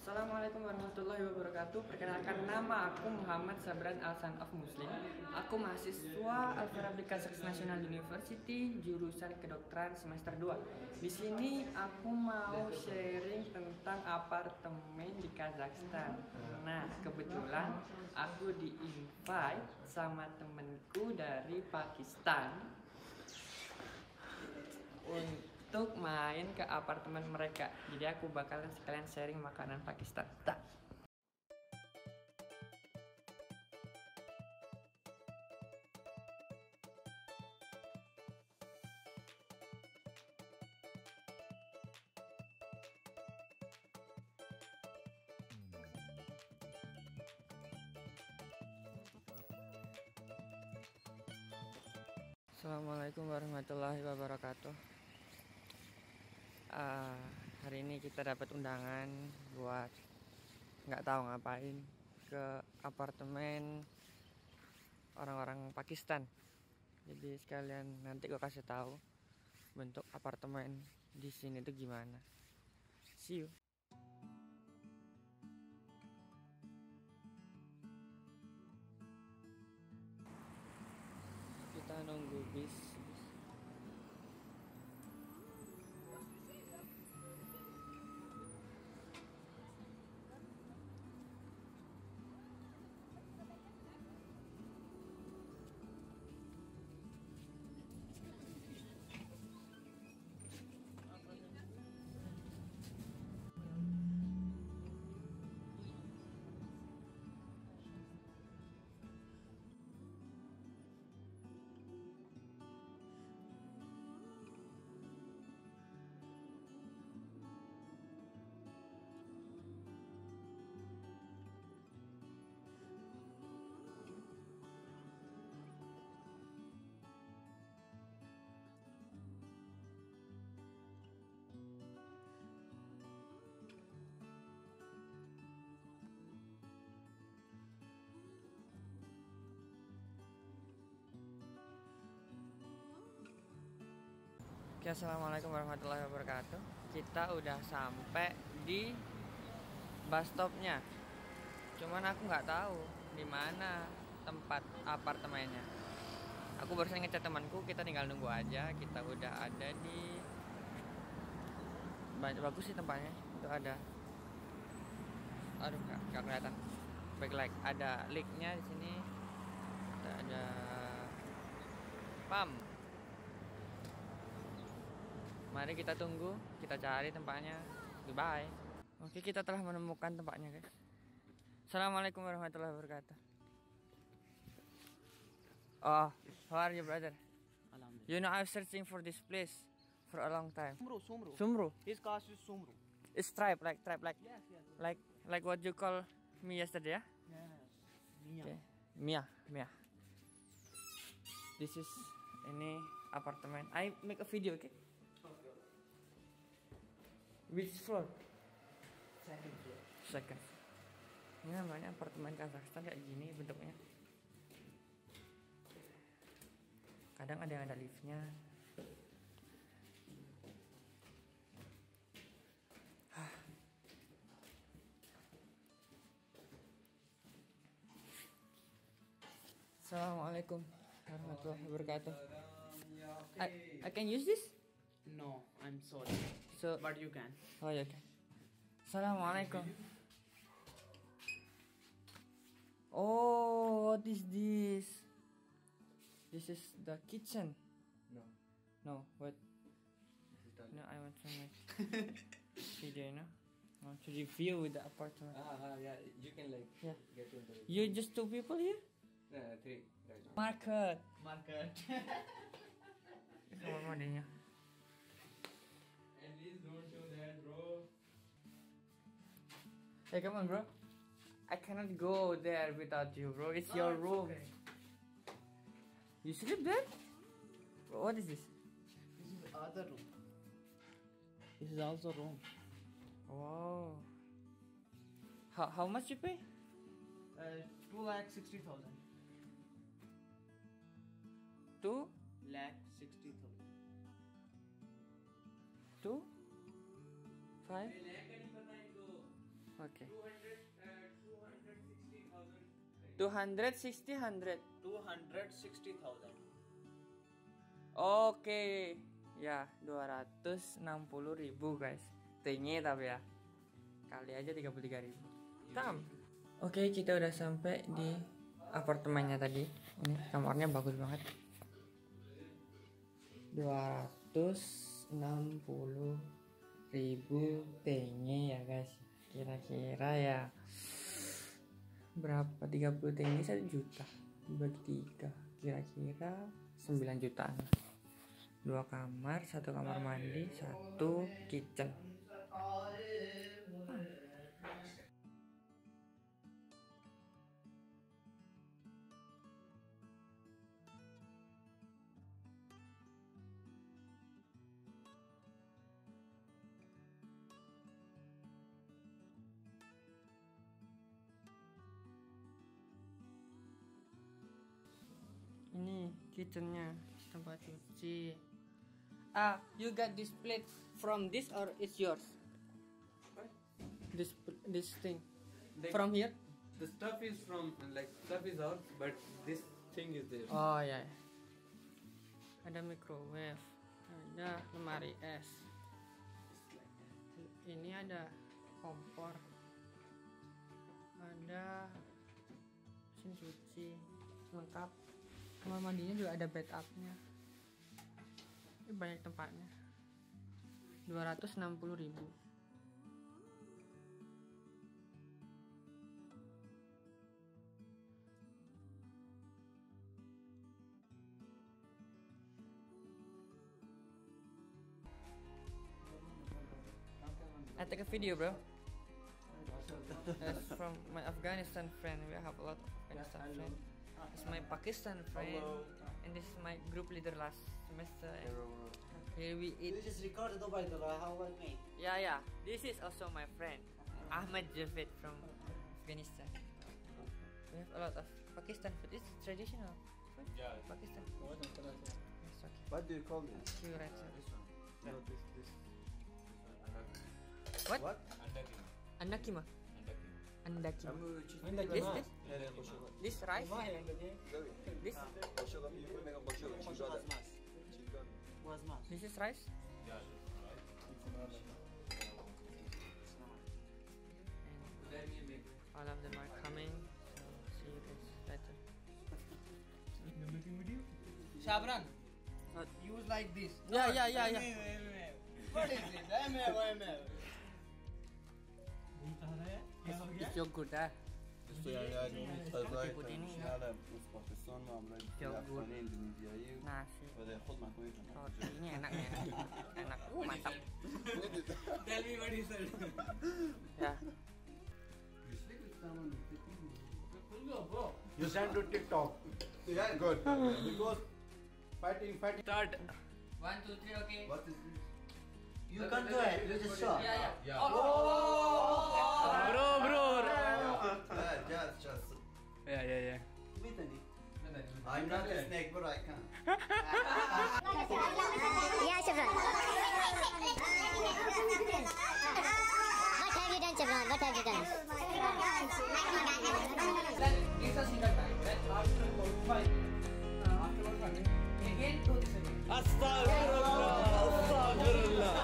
Assalamualaikum warahmatullahi wabarakatuh. Perkenalkan, nama aku Muhammad Sabran Alsan of Muslim. Aku mahasiswa Al-Farabi Kazakhstan National University, jurusan kedokteran semester 2. Di sini aku mau sharing tentang apartemen di Kazakhstan. Nah, kebetulan aku di-invite sama temenku dari Pakistan untuk main ke apartemen mereka. Jadi aku bakalan sekalian sharing makanan Pakistan. Assalamualaikum warahmatullahi wabarakatuh. Hari ini kita dapat undangan buat nggak tahu ngapain ke apartemen orang-orang Pakistan. Jadi sekalian nanti gue kasih tahu bentuk apartemen di sini tuh gimana. See you. Kita nunggu bis. Oke, assalamualaikum warahmatullahi wabarakatuh. Kita udah sampai di bus stopnya. Cuman aku nggak tahu di mana tempat apartemennya. Aku barusan ngechat temanku, kita tinggal nunggu aja. Kita udah ada di bagus sih tempatnya. Itu ada. Aduh, nggak kelihatan. Backlight. Ada linknya di sini. Ada pam. Mari kita tunggu, kita cari tempatnya. Goodbye. Oke, kita telah menemukan tempatnya, guys. Assalamualaikum warahmatullahi wabarakatuh. Oh, how are you, brother? Alhamdulillah. You know, I'm searching for this place for a long time. Sumru. Sumru. His caste is Sumru. It's tribe, like Yes. like what you call me yesterday, yeah? Yes. Mia. Okay. Mia. This is ini apartemen. I make a video, okay? Which floor? Second floor. Second. Ini namanya apartemen Kazakhstan kayak gini bentuknya. Kadang ada yang ada liftnya. Assalamualaikum warahmatullahi wabarakatuh. I can use this? No, I'm sorry. So, But you can. oh ya, okay. Assalamualaikum. Oh, what is this? This is the kitchen. No, what? No, I want to make video, you know? I want to review the apartment. Yeah, you can like Yeah. get into it. You just two people here? Three right now. Market. Kamar mandinya. And please don't show that, bro. Hey, come on, bro. I cannot go there without you, bro. It's your room. Okay. You sleep there? Bro, what is this? This is other room. This is also room. Wow. How much you pay? 2,60,000. 2 1,60,000. 2 5 नहीं पता इनको। Oke. 260,000. 260,000. Oke. Ya, 260.000 guys. Tinggi tapi ya. Kali aja 33.000. Tam. Oke, kita udah sampai di apartemennya tadi. Ini kamarnya bagus banget. 260.000 tinggi ya guys. Kira-kira ya berapa? 30 tinggi 1 juta dibagi 3, kira-kira 9 jutaan. 2 kamar, 1 kamar mandi, 1 kitchen. Ini kitchennya, tempat cuci. You got this plate from this or it's yours? This thing from here? The stuff is from stuff is ours, but this thing is there. Oh ya. Ada microwave, ada lemari es. Ini ada kompor, ada mesin cuci, lengkap. Kamar mandinya juga ada bathtubnya. Ini banyak tempatnya. 260.000. I take a video, bro. That's from my Afghanistan friend. We have a lot of Afghanistan friends. This is my Pakistan friend. And this is my group leader last semester. Here we eat. You just recorded by the how about me? Yeah. This is also my friend Ahmad Javed from Afghanistan. We have a lot of Pakistan food. It's traditional food. Yeah. Pakistan. Yes, okay. What do you call this? See you right, sir. No, this. What? What? Andakima. Andakima. This rice. This. This is rice. And all of them are coming. So see you guys later. You're making video? Shabran, What? use like this. Yeah. What is this? ML. It's yogurt, ah. غذای بودینی؟ traditional پاکستان معمولا افغانی اندونزیایی Nasi. و در خود مکانی Roti ini enak. Mantap. Tell me what he said. Ya. You send to TikTok. Yeah, good. Because fighting. Start. 1, 2, 3, okay. What is this? You can't do it. You just show. Yeah. Bro. Just. Yeah. I'm not a snake, but I can. Yeah, Shabran. What have you done, Shabran? What have you done? It's a single time. Then after about 5. After about 5. Again, do this again. Astaghfirullah.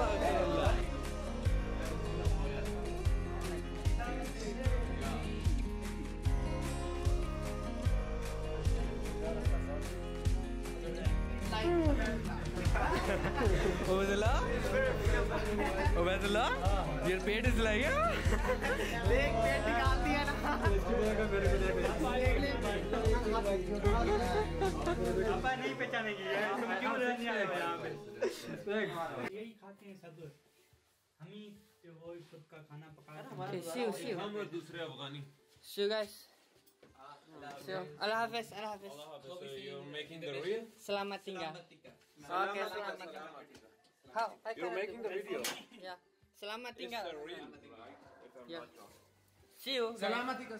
Ubaidullah? Your pet is like देख पेट निकाल दिया ना पापा नहीं पहचानेगी यार तुम क्यों रहने आए हो यहाँ पे यही खाते हैं सब हम ही वो खुद का खाना पकाते हैं Okay, see you. हम और दूसरे अफगानी. See you guys. See you. Allah Hafiz. So you're making the reel? Selamat tinggal. Okay, selamat tinggal. How? You're making the video? Yeah. Selamat It's tinggal. a reel, right? If I'm Yeah. not wrong. See you. guys. Salamatika.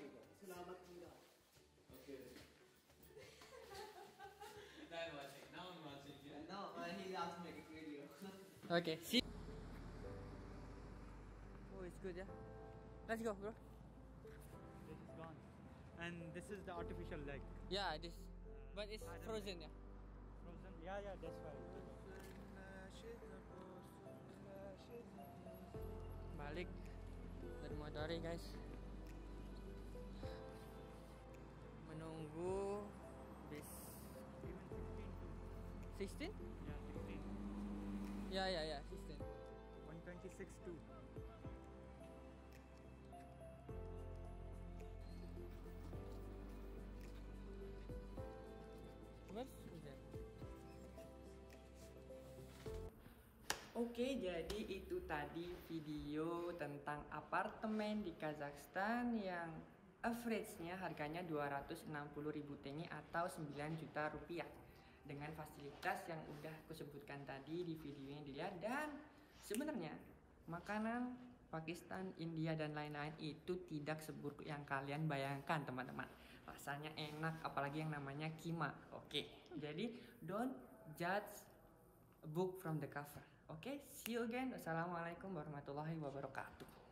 No, he asked me a video. Okay. See. Oh, it's good, yeah. Let's go, bro. This is gone. And this is the artificial leg. Yeah, this. But it's I don't frozen, know. yeah. Frozen? Yeah, that's why. Balik dari Modari, guys. Menunggu bis Even 16 too. 16? Yeah, 16. Ya, 16. 126 too. Where's that? Oke, jadi itu tadi video tentang apartemen di Kazakhstan yang average-nya harganya 260.000 tenge atau 9 juta rupiah dengan fasilitas yang udah aku sebutkan tadi di video yang dilihat. Dan sebenarnya makanan Pakistan, India dan lain-lain itu tidak seburuk yang kalian bayangkan, teman-teman. Rasanya enak, apalagi yang namanya kima. Oke, jadi don't judge a book from the cover. Oke, see you again. Wassalamualaikum warahmatullahi wabarakatuh.